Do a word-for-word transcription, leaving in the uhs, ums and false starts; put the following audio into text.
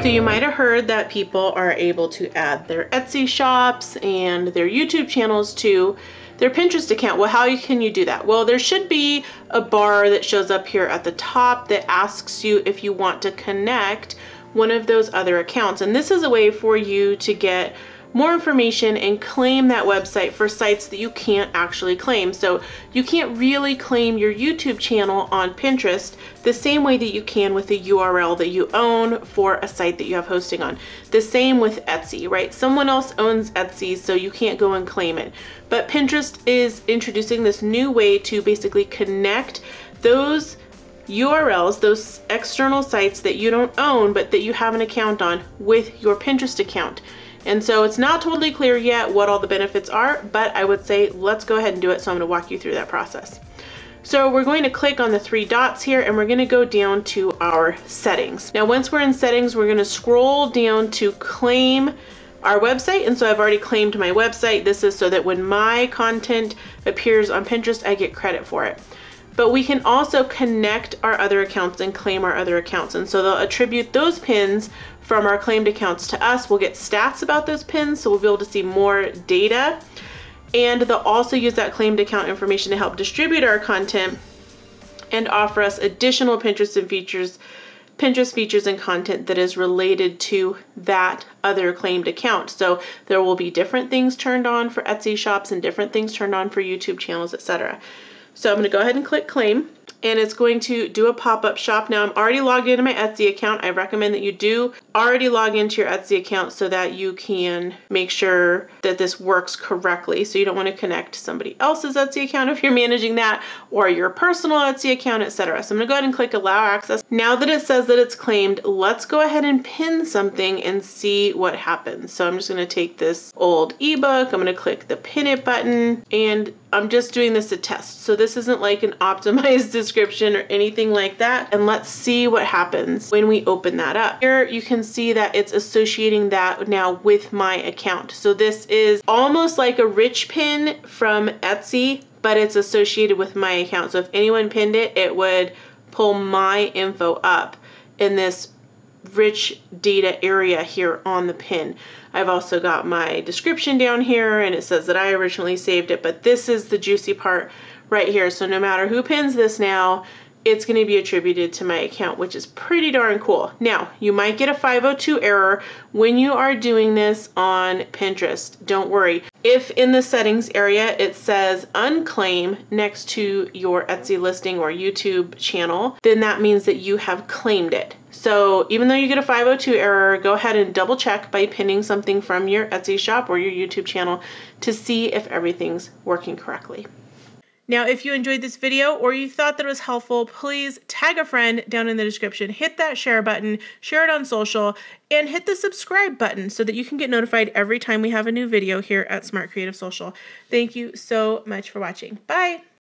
So you might have heard that people are able to add their Etsy shops and their YouTube channels to their Pinterest account. Well, how can you do that? Well, there should be a bar that shows up here at the top that asks you if you want to connect one of those other accounts. And this is a way for you to get more information and claim that website for sites that you can't actually claim. So you can't really claim your YouTube channel on Pinterest the same way that you can with a U R L that you own for a site that you have hosting on. The same with Etsy, right? Someone else owns Etsy, so you can't go and claim it. But Pinterest is introducing this new way to basically connect those U R Ls, those external sites that you don't own but that you have an account on, with your Pinterest account. And so it's not totally clear yet what all the benefits are, but I would say let's go ahead and do it. So I'm going to walk you through that process. So we're going to click on the three dots here and we're going to go down to our settings. Now once we're in settings, we're going to scroll down to claim our website. And so I've already claimed my website. This is so that when my content appears on Pinterest, I get credit for it. But we can also connect our other accounts and claim our other accounts. And so they'll attribute those pins from our claimed accounts to us. We'll get stats about those pins, so we'll be able to see more data. And they'll also use that claimed account information to help distribute our content and offer us additional Pinterest and features, Pinterest features and content that is related to that other claimed account. So there will be different things turned on for Etsy shops and different things turned on for YouTube channels, et cetera. So I'm going to go ahead and click claim, and it's going to do a pop-up shop. Now I'm already logged into my Etsy account. I recommend that you do already log into your Etsy account so that you can make sure that this works correctly. So you don't want to connect to somebody else's Etsy account if you're managing that, or your personal Etsy account, et cetera. So I'm going to go ahead and click allow access. Now that it says that it's claimed, let's go ahead and pin something and see what happens. So I'm just going to take this old ebook. I'm going to click the pin it button, and I'm just doing this to test. So this isn't like an optimized description or anything like that. And let's see what happens when we open that up. Here you can see that it's associating that now with my account. So this is almost like a rich pin from Etsy, but it's associated with my account. So if anyone pinned it, it would pull my info up in this rich data area here on the pin. I've also got my description down here, and it says that I originally saved it, but this is the juicy part right here. So no matter who pins this now, it's going to be attributed to my account, which is pretty darn cool. Now, you might get a five oh two error when you are doing this on Pinterest. Don't worry. If in the settings area it says unclaim next to your Etsy listing or YouTube channel, then that means that you have claimed it. So even though you get a five oh two error, go ahead and double check by pinning something from your Etsy shop or your YouTube channel to see if everything's working correctly. Now, if you enjoyed this video or you thought that it was helpful, please tag a friend down in the description, hit that share button, share it on social, and hit the subscribe button so that you can get notified every time we have a new video here at Smart Creative Social. Thank you so much for watching. Bye.